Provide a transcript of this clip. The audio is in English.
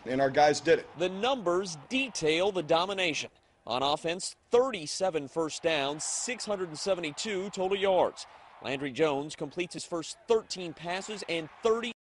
and our guys did it. The numbers detail the domination. On offense, 37 first downs, 672 total yards. Landry Jones completes his first 13 passes and 30